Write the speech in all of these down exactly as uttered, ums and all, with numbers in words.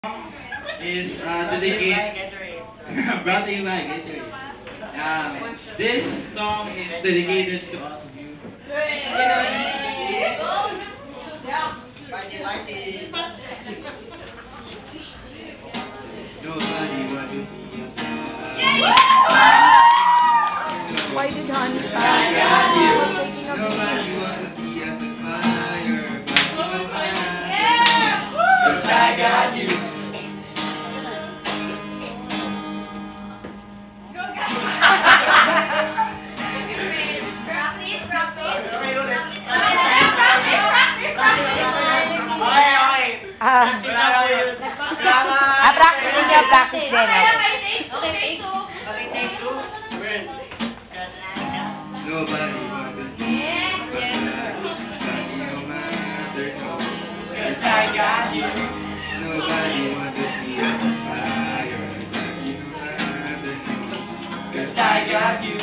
is uh, dedicated brought to you by Gatorade. Um, this song is dedicated to all of you. Nobody wants to see you. Why did Honey I start? got you. Taking a Nobody picture. wants to see us admire, but I got you. Ah, ah, practice niyo, practice din. Nobody wants to see us admire, but no matter knows, 'cause I got you. Nobody wants to see us admire, but no matter knows, 'cause I got you.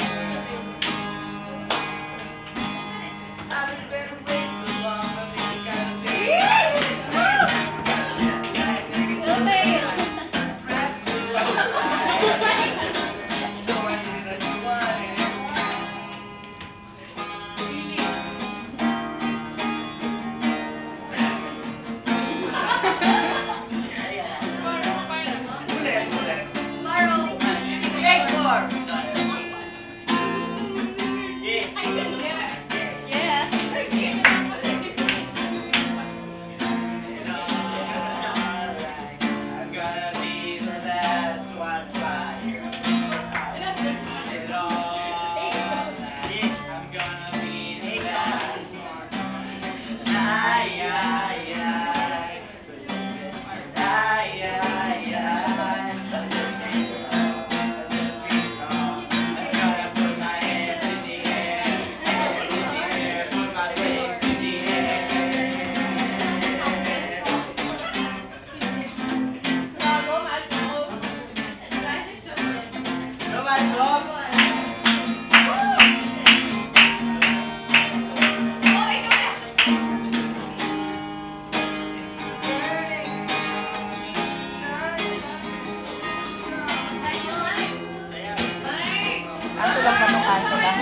Kaso lang ba ito? Kaso lang.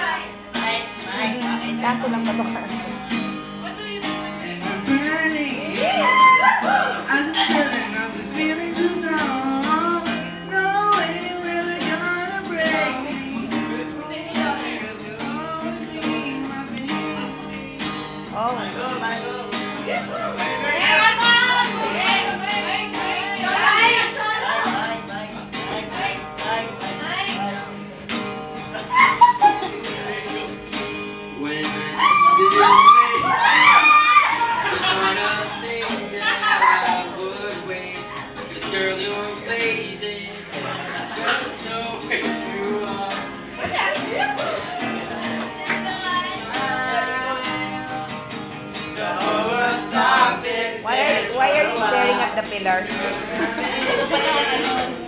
Kaso lang ba ito? Kaso. I'm feeling, I'm feeling too strong. No way we're gonna break me. Oh. When I did it, one of the things that I would wait. 'Cause girl, you're blazing. Just know where you are. So stop it. Why are, why are you staring at the pillar?